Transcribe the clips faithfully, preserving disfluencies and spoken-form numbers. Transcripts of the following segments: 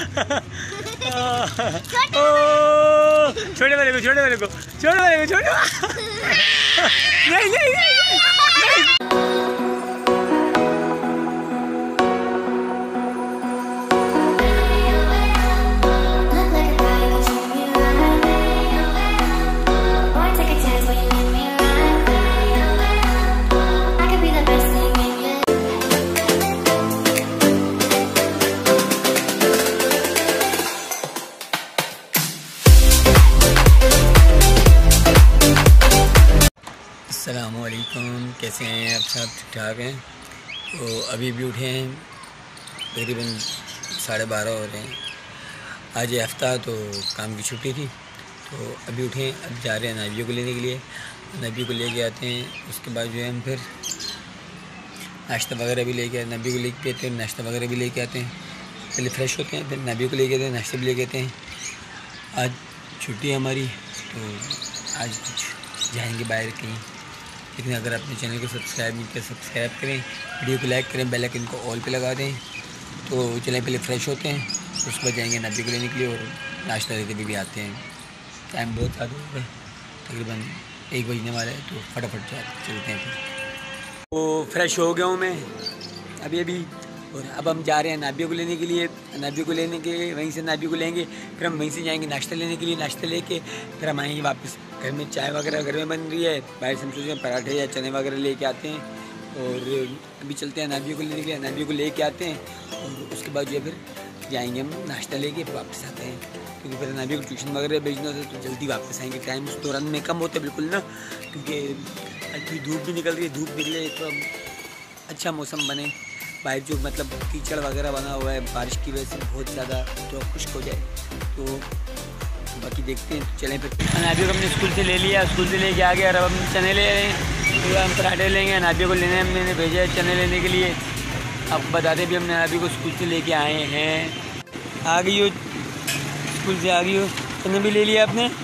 छोटे वाले को छोटे वाले को छोटे वाले को छोटे नहीं नहीं नहीं अस्सलामुअलैकुम, कैसे हैं आप सब? ठीक ठाक हैं? तो अभी भी उठे हैं, तकरीबन साढ़े बारह हो रहे हैं। आज ये हफ्ता तो काम की छुट्टी थी, तो अभी उठे हैं। अब जा रहे हैं नाबियों को लेने के लिए। नाबियों को लेके आते हैं, उसके बाद जो है हम फिर नाश्ता वगैरह भी लेके नाबियों को लेके आते हैं, नाश्ता वगैरह भी लेके आते हैं। पहले फ्रेश होते हैं, फिर नाबियों को लेके आते हैं, नाश्ते भी लेके आते हैं। आज छुट्टी है हमारी, तो आज कुछ जाएंगे बाहर कहीं। लेकिन अगर अपने चैनल को सब्सक्राइब नहीं किया, सब्सक्राइब करें, वीडियो को लाइक करें, बेल आइकन को ऑल पे लगा दें। तो चलें पहले फ्रेश होते हैं, उसके बाद जाएंगे नाबियों को लेने के लिए और नाश्ता लेते भी, भी आते हैं। टाइम बहुत ज़्यादा हो गया, तकरीबन एक बजने वाला है, तो फटाफट चलते हैं। फिर तो फ्रेश हो गया हूँ मैं अभी अभी, और अब हम जा रहे हैं नाबियों को लेने के लिए। नाबियों को लेने के वहीं से नाबियों को लेंगे, फिर हम वहीं से जाएंगे नाश्ता लेने के लिए। नाश्ता लेके फिर हम आएंगे वापस। घर में चाय वगैरह घर में बन रही है, बाहर से हम सोच रहे हैं पराठे या चने वगैरह लेके आते हैं। और अभी चलते हैं नाबियों को लेने के लिए, नाबियों को लेके आते हैं और उसके बाद जो है फिर जाएंगे हम नाश्ता लेके, फिर वापस आते हैं। क्योंकि फिर नाबियों को ट्यूशन वगैरह भेजना होता है, तो जल्दी वापस आएंगे। टाइम उस दौरान में कम होता है बिल्कुल ना, क्योंकि अभी धूप भी निकल रही है। धूप निकले तो अच्छा मौसम बने, बाहर जो मतलब कीचड़ वगैरह बना हुआ है बारिश की वजह से बहुत ज़्यादा, तो खुश्क हो जाए। तो बाकी देखते हैं, चलें फिर। नाबियों को हमने स्कूल से ले लिया, स्कूल से लेके आ गया। और अब हम चने ले रहे हैं, तो हम पराठे लेंगे। नाबियों को लेने हमने भेजा है चने लेने के लिए। आपको बताते भी हमने नाबियों को स्कूल से लेके आए हैं। आ गई हो स्कूल से, आ गई हो। चने भी ले लिया आपने?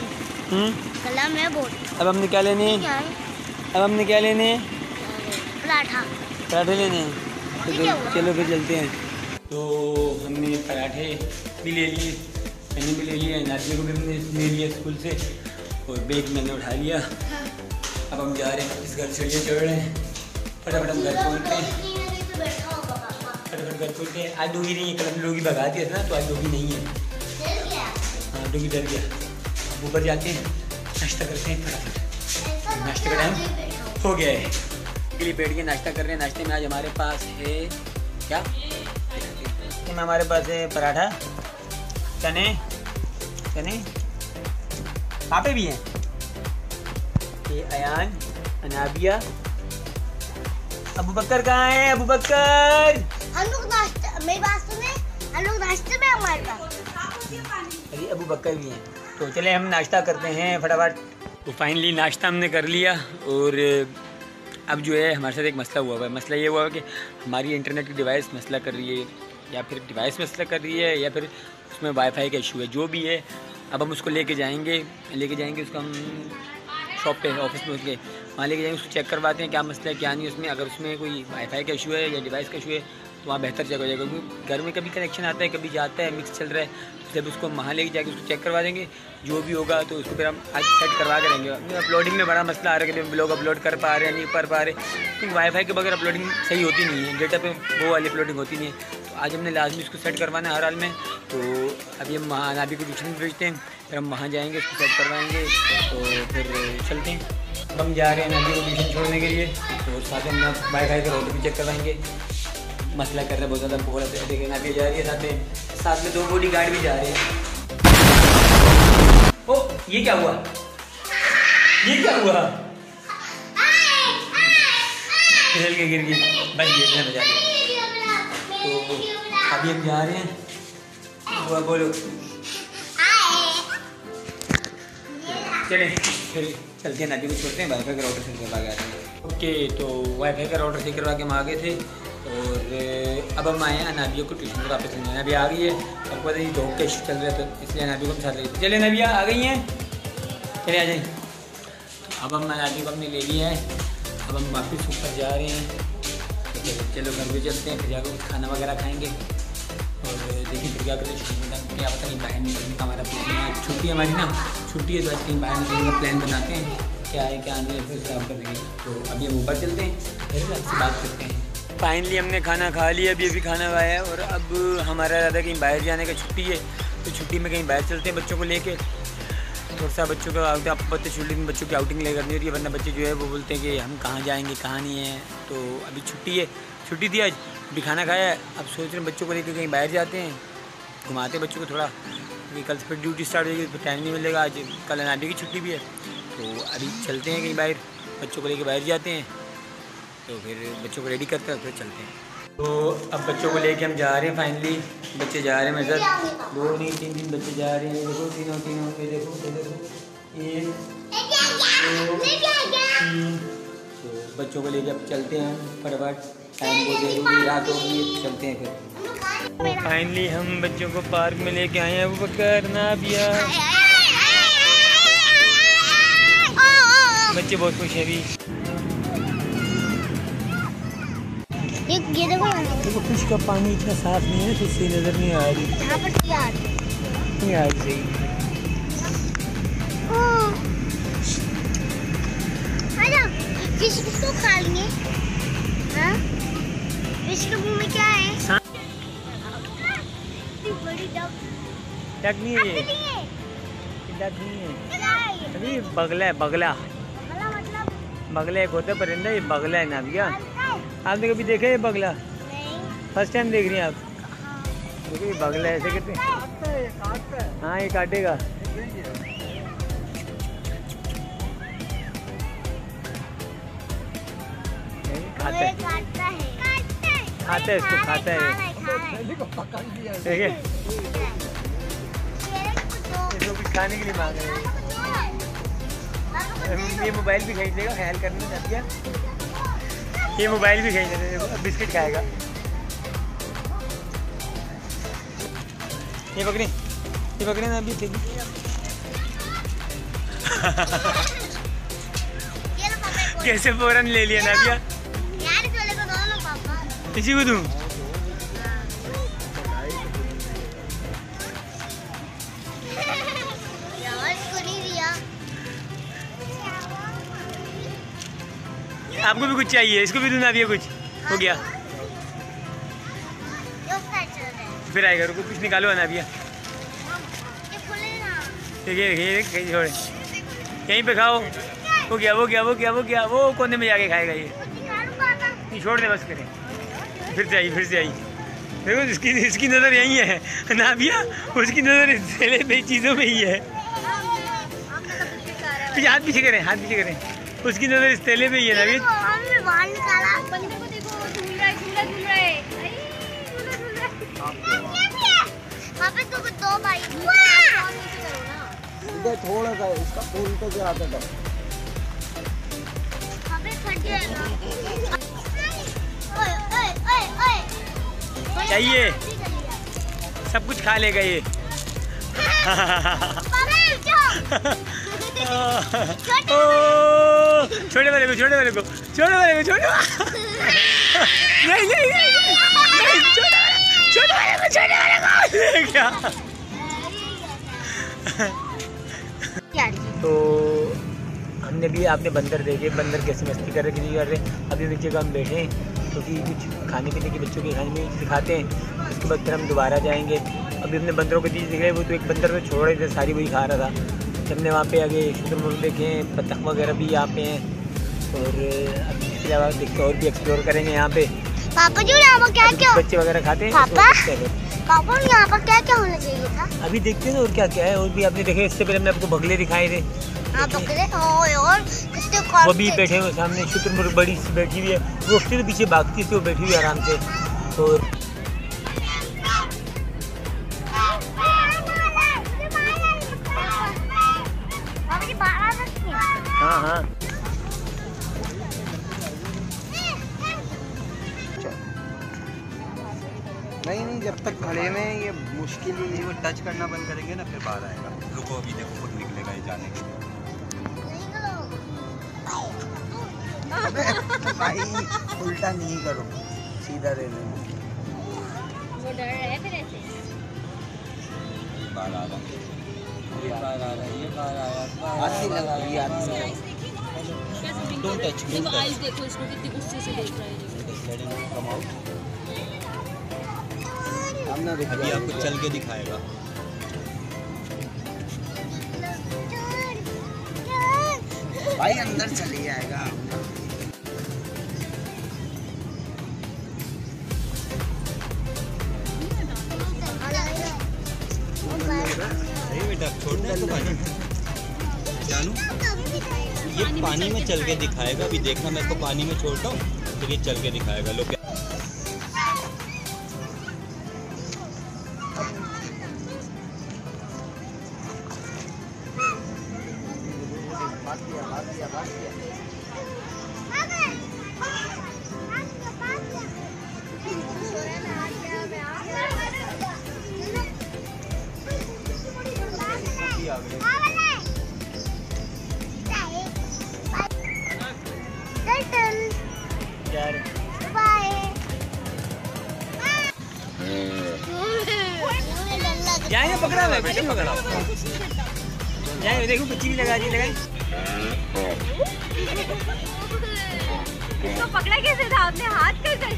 अब हमने क्या लेने हैं? अब हमने क्या लेने हैं? पराठा पराठे लेने हैं। तो चलो फिर चलते हैं। तो हमने पराठे भी ले लिए, चने भी ले लिए, नाबियों को भी हमने ले लिया स्कूल से, और बैग मैंने उठा लिया। अब हम जा रहे हैं इस घर सीढ़ियाँ चढ़ रहे हैं। फटाफट हम घर पहुँचते हैं, फटाफट घर पहुँचते हैं। आज डोगी नहीं है, कल हम लोग भगा दिया था ना, तो आज डोगी नहीं है। हाँ, डोगी डर गया। अब ऊपर जाते हैं, नाश्ता करते हैं फटाफट। नाश्ते का टाइम हो गया है, के लिए बैठ के नाश्ता कर रहे हैं। नाश्ते में आज हमारे पास है क्या? में हमारे पास है पराठा, चने चने पापे भी हैं। ये अयान, अनाबिया, अबू बकर कहाँ है? अबू बकर, हम लोग नाश्ते, मेरी बात सुने, हम लोग नाश्ते में हमारे पास। अरे अबू बकर भी हैं। तो चले हम नाश्ता करते हैं फटाफट। तो फाइनली नाश्ता हमने कर लिया, और अब जो है हमारे साथ एक मसला हुआ है। मसला ये हुआ है कि हमारी इंटरनेट की डिवाइस मसला कर रही है, या फिर डिवाइस मसला कर रही है, या फिर उसमें वाईफाई का इशू है, जो भी है। अब हम उसको लेके जाएंगे लेके जाएंगे उसको हम शॉप पे, ऑफिस में उसके वहाँ लेके जाएंगे, उसको चेक करवाते हैं क्या मसला है क्या नहीं उसमें। अगर उसमें कोई वाईफाई का इशू है या डिवाइस का इशू है, तो वहाँ बेहतर चेक हो जाएगा। क्योंकि घर में कभी कनेक्शन आता है, कभी जाता है, मिक्स चल रहा है। जब उसको वहाँ लेके जाके उसको चेक करवा देंगे, जो भी होगा तो उसको फिर हम आज सेट करवा के रहेंगे। अपलोडिंग में बड़ा मसला आ रहा है कि ब्लॉग अपलोड कर पा रहे हैं, नहीं कर पा रहे, क्योंकि वाईफाई के बगैर अपलोडिंग सही होती नहीं है, डेटा पे वो वाली अपलोडिंग होती नहीं है। तो आज हमने लाजमी उसको सेट करवाना है हर हाल में। तो अभी हम वहाँ नाबी को ट्यूशन में भेजते हैं, फिर हम वहाँ जाएंगे, उसको सेट करवाएंगे, तो फिर चलते हैं। अब हम जा रहे हैं नाबी को ट्यूशन छोड़ने के लिए, तो साथ में हम वाईफाई का रोड भी चेक करवाएंगे। मसला कर रहे हैं बहुत ज़्यादा, हमको बोला था देखिए नाबी जा रही है, साथ में साथ में दो बॉडी गार्ड भी जा रहे हैं। ओ ये क्या हुआ? ये क्या हुआ? फिसल के गिर गई, बच गई, इतने बजा लिया। तो अभी हम जा रहे हैं, वो बोलो चलें फिर चलते हैं, नाबी को छोड़ते हैं, वाईफाई का राउटर से करवा के आते हैं। ओके, तो वाईफाई का राउटर से करवा के हम आ गए थे, और अब हम आए हैं नाबिया को ट्यूशन पर वापस लेने। नबिया आ गई है, आपको पता है धूप का इशू चल रहा है, तो इसलिए नाबिया को हम साथ लेते। चले नबिया आ गई हैं, चले आ जाए। अब हम नाबिया को हमने ले लिया है, अब हम वापस ऊपर जा रहे हैं। तो चलो घर पे चलते हैं, फिर जाकर खाना वगैरह खाएंगे और देखिए फिर क्या करते हैं, क्या पता नहीं बाहर निकलने का हमारा प्लान है। छुट्टी हमारी ना छुट्टी है तो आज कहीं बाहर निकलने का प्लान बनाते हैं, क्या है क्या नहीं है फिर से आप करेंगे। तो अभी हम ऊपर चलते हैं, फिर आपसे बात करते हैं। फाइनली हमने खाना खा लिया, अभी अभी खाना खाया है और अब हमारा इरादा कहीं बाहर जाने का छुट्टी है, तो छुट्टी में कहीं बाहर चलते हैं बच्चों को लेके। थोड़ा सा बच्चों का आउट, आपको पता है छुट्टी में बच्चों की आउटिंग ले करनी होती है, वरना बच्चे जो है वो बोलते हैं कि हम कहाँ जाएंगे कहाँ नहीं है। तो अभी छुट्टी है, छुट्टी थी आज, अभी खाना खाया है, अब सोच रहे हैं बच्चों को लेकर कहीं बाहर जाते हैं, घुमाते बच्चों को थोड़ा, क्योंकि कल से फिर ड्यूटी स्टार्ट होगी तो टाइम नहीं मिलेगा। आज कल अनाबी की छुट्टी भी है, तो अभी चलते हैं कहीं बाहर, बच्चों को लेकर बाहर जाते हैं, तो फिर बच्चों को रेडी करते हैं फिर चलते हैं। तो अब बच्चों को लेके हम जा रहे हैं, फाइनली बच्चे जा रहे हैं मेरे साथ, दो नहीं तीन तीन बच्चे जा रहे हैं, देखो तीनों तीनों ये देखो ये देखो एक दो तीन। तो बच्चों को लेके अब चलते हैं फटाफट, टाइम बहुत देर होगी, रात होगी, चलते हैं फिर। तो फाइनली हम बच्चों को पार्क में लेके आए हैं, वो करना भी बच्चे बहुत खुश हैं अभी। ये ये देखो देखो फिश का पानी इतना साफ नहीं है तो इससे नजर नहीं आ रही, यहाँ पर यार नहीं आ रही सही। फिश किसको खा लेंगे? हाँ? फिश के मुंह में क्या है? बड़ी डक। डक नहीं है ये, डक नहीं है, अभी बगला है, बगला बगला एक होता है परिंदा, ये बगला है ना भैया। आपने कभी देखा है बगला? फर्स्ट टाइम देख रही हैं आप? देखिए बगला ऐसे कहते हैं, हाँ ये काटेगा। खाता है, खाता है इसको, खाता है देखिए, इसको कुछ खाने के लिए मांग रहे हैं। ये मोबाइल भी खरीद लेगा, ख्याल करना चाहती है, ये मोबाइल भी खरीद लेगा, बिस्किट खाएगा। ये पकड़ी, ये पकड़ी ना अभी थे। कैसे फौरन ले लिया ना भैया, इसी को दूँ? आपको भी कुछ चाहिए, इसको भी दूना भी है कुछ, हो गया फिर आएगा, रुको कुछ निकालो ना भैया, देखिए देखिए छोड़े, यहीं पे खाओ, हो गया वो गया वो गया वो गया वो कोने में जाके खाएगा ये, नहीं छोड़ दे बस करें, फिर से आई फिर से आई, देखो इसकी इसकी नज़र यही है ना भैया, उसकी नज़र थैले पे चीज़ों में ही है। पीछे हाथ पीछे करें, हाथ पीछे करें, उसकी नज़र इस थैले पे ही है ना भैया। थोड़ा सा इसका फूल तो क्या आता था, चाहिए सब कुछ खा लेगा ये। छोटे वाले को छोटे वाले को छोटे वाले को छोटे नहीं नहीं नहीं छोटे वाले छोटे वाले को छोटे वाले को क्या। तो हमने भी आपने बंदर देखे, बंदर कैसे मस्ती कर रहे कर रहे अभी एक जगह हम बैठे हैं क्योंकि तो कुछ खाने पीने के बच्चों के खाने में चीज़ खाते हैं, उसके बाद फिर हम दोबारा जाएंगे। अभी हमने बंदरों को चीज़ दिख रही है, वो तो एक बंदर को छोड़ रहे थे, सारी वही खा रहा था। हमने वहाँ पे आगे शुतुरमुर्ग देखे हैं, बत्तख वगैरह भी यहाँ पे हैं, और अब इसके अलावा देखते और भी एक्सप्लोर करेंगे यहाँ पे। पापा जी यहाँ पर क्या क्या बच्चे वगैरह खाते हैं पापा पापा यहाँ पर क्या क्या होना चाहिए था? अभी देखते हैं और क्या क्या है, और भी आपने देखे, इससे पहले हमने आपको बगले दिखाए थे, हाँ बकरे और कितने वो भी बैठे हुए सामने, शुतुरमुर्ग बड़ी सी बैठी हुई है, वो उसके पीछे भागती थी, वो बैठी हुई है आराम से। और हाँ हाँ नहीं नहीं, जब तक खड़े में ये मुश्किल ही, वो टच करना बंद करेंगे ना फिर बाहर आएगा। रुको अभी देखो खुद निकलेगा ये जाने के लिए। अबे भाई उल्टा नहीं करो, सीधा दे दो। वो डर रहा है फिर ऐसे। बाहर आ रहा है, ये बाहर आ रहा है, ये बाहर आया, आती लग रही है, आती लग रही है। Don't touch, don't touch. Ice देखो इसको कितनी गुस्से से देख रहा है। Letting it come out. अभी आपको चल के दिखाएगा। भाई अंदर चले जाएगा। नहीं बेटा, छोड़ दे तो पानी जानू, ये पानी में चल के दिखाएगा। अभी देखना, मैं इसको पानी में छोड़ता हूँ फिर ये चल के दिखाएगा। लोग जाएंगे पकड़ा हुआ है, बेटे पकड़ा जाएंगे। देखो बच्ची भी लगा दी, लगाई इसको पकड़ा कैसे था आपने, हाथ कैसे?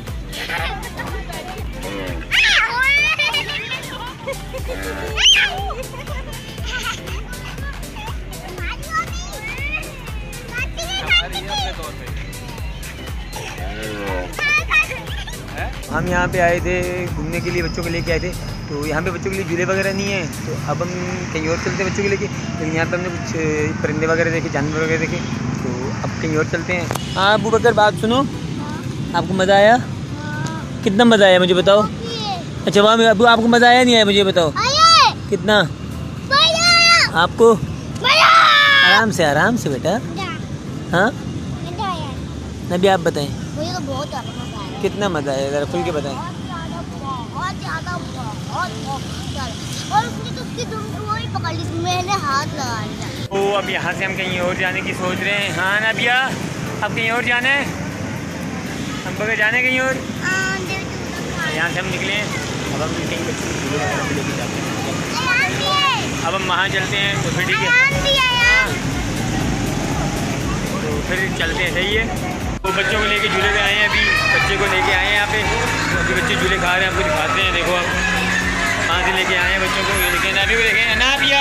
हम यहाँ पे आए थे घूमने के लिए, बच्चों को लेके आए थे। तो यहाँ पे बच्चों के लिए झूले वगैरह नहीं है, तो अब हम कहीं और चलते हैं बच्चों को लेके। लेकिन यहाँ पे हमने कुछ परिंदे वगैरह देखे, जानवर वगैरह देखे, तो अब कहीं और चलते हैं। हाँ अबू बकर, बात सुनो, आपको मज़ा आया? कितना मज़ा आया मुझे बताओ। अच्छा वहाँ में अबू आपको मज़ा आया नहीं आया मुझे बताओ? कितना आपको? आराम से आराम से बेटा। हाँ नबी आप बताएं मुझे तो बहुत ज़्यादा मज़ा आया। कितना मज़ा आया, ज़रा खुल के बताएं। बहुत ज़्यादा, बहुत बहुत ज़्यादा। और उसने तो उसकी दुम ही पकड़ ली, मैंने हाथ लगा लिया। तो अब यहाँ से हम कहीं और जाने की सोच रहे हैं। हाँ नबिया, अब कहीं और जाना है, हम बगैर जाने कहीं और। यहाँ से हम निकले हैं, अब हम कहीं बच्चों को झूले वगैरह पे लेके जाते हैं। अब हम वहाँ चलते हैं तो फिर ठीक है, तो फिर चलते हैं, सही है। तो बच्चों को लेके झूले पे आए हैं, अभी बच्चे को लेके आए हैं यहाँ पे। तो अभी बच्चे झूले खा रहे हैं, आपको दिखाते हैं। देखो आप कहाँ से लेके आए हैं बच्चों को, ये देखें नाबी को देखें, नाबिया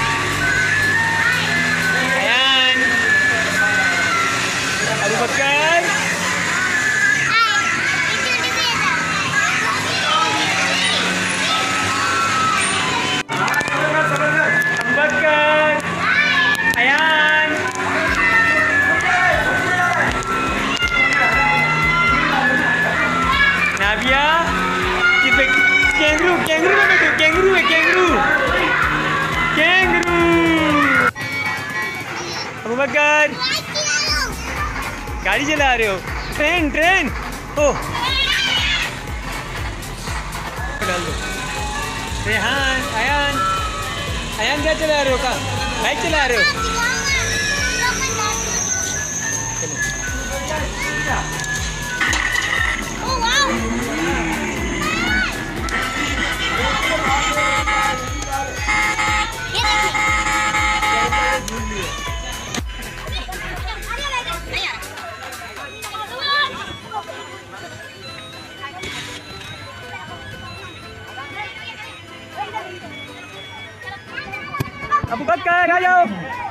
अबू बकर, अबू बकर, अयान, नाबिया, कैंगरू कैंगरू में बैठो, कैंगरू है कैंगरू कैंगरू। अबू बकर गाड़ी चला रहे हो, ट्रेन ट्रेन ओ डाल दो। रेहान, अयान, अयान क्या चला रहे हो, का बाइक चला रहे हो? अबू बकर आ जाओ,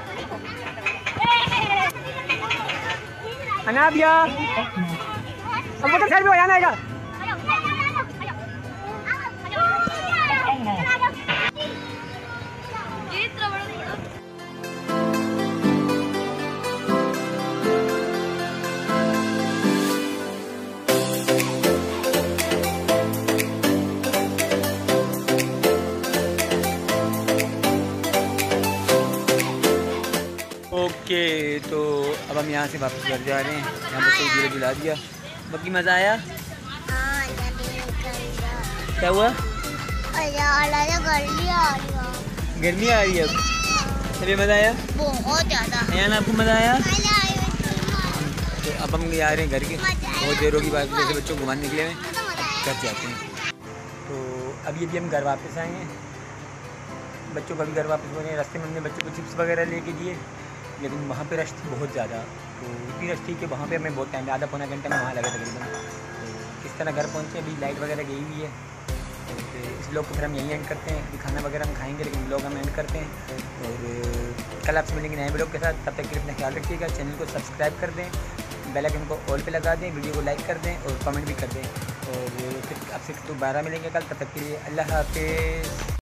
अनाबिया, अबू बकर साइड में हो, आएगा। ओके तो अब हम यहाँ से वापस घर जा रहे हैं। यहाँ बच्चों को झूले झुला दिया, बाकी मज़ा आया? क्या हुआ? गर्मी आ रही है अब, चलिए मज़ा आया बहुत ज़्यादा। अयान आपको मज़ा आया? तो अब हम आ रहे हैं घर के, बहुत देर होगी बात, जैसे बच्चों को घुमाने निकले हुए घर जाते हैं। तो अभी अभी हम घर वापस आए हैं। बच्चों को अभी घर वापस हो रहे हैं। रास्ते में हमने बच्चों को चिप्स वगैरह लेके दिए, लेकिन वहाँ पे रश थी बहुत ज़्यादा। तो इतनी रश थी कि वहाँ पे हमें बहुत टाइम, आधा पौना घंटा में वहाँ लगा तकरीबन। तो किस तरह घर पहुँचे, अभी लाइट वगैरह गई हुई है। तो इस ब्लॉग को फिर हम यहीं एंड करते हैं। अभी खाना वगैरह हम खाएंगे, लेकिन ब्लॉग हम एंड करते हैं। और कल आपसे मिलेंगे नए ब्लॉग के साथ। तब तक के लिए अपना ख्याल रखिएगा। चैनल को सब्सक्राइब कर दें, बेल आइकन को ऑल पे लगा दें, वीडियो को लाइक कर दें और कमेंट भी कर दें। और फिर आपसे दोबारा मिलेंगे कल। तब तक के लिए अल्लाह हाफिज़।